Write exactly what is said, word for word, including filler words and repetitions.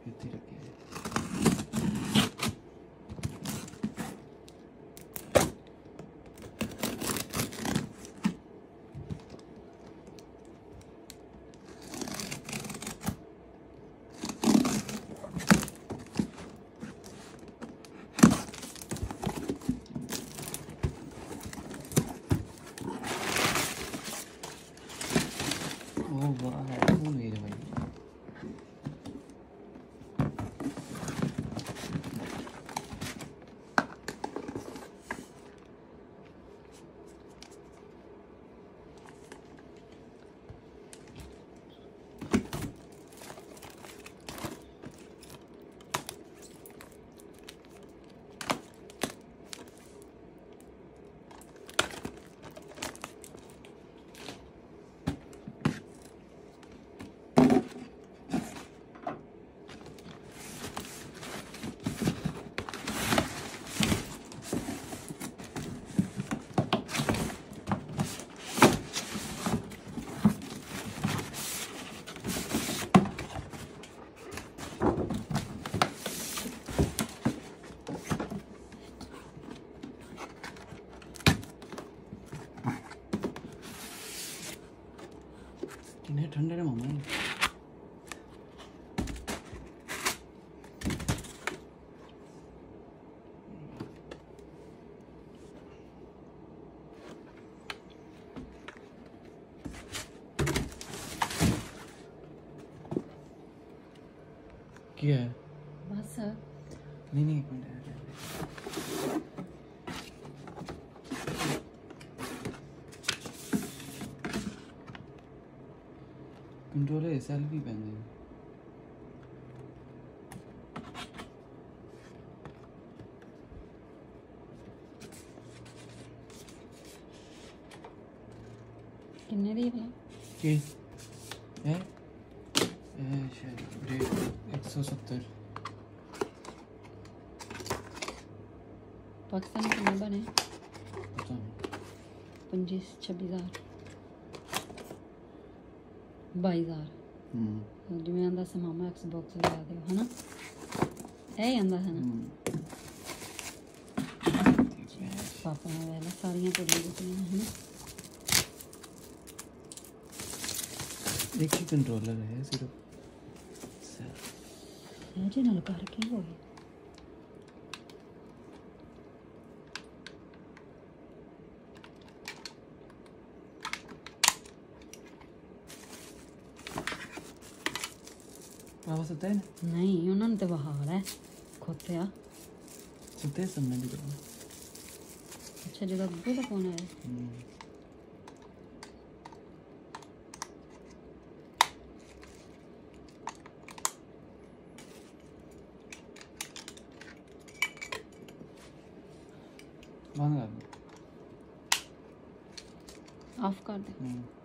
ਇੱਥੇ ਰੱਖਿਆ ओ वाह वो मेरे भाई कितने ठंडे ने मम्मी क्या है बस नहीं नहीं एक मिनट कंट्रोलर सेल्फी पहन दे किन्ने दी भला की है ए शायद डेट एक सौ सत्तर पाकिस्तान किन्ने बने पता नहीं पच्चीस छब्बीस हज़ार बाई हज़ार हम्म जिवें आंदा सी मामा एक्सबॉक्स लगा दिओ है ना यही आंदा है ना पापा ने वेला सारियां पड़ी दित्तियां है ना एक ही कंट्रोलर है सिर्फ मुझे ना लगा रखी हो गई पापा सुते हैं नहीं उन्होंने तो बहार है खोते आ सुते सुनने भी करो अच्छा जगह अब्बू का फोन है बंद कर दो ऑफ कर दे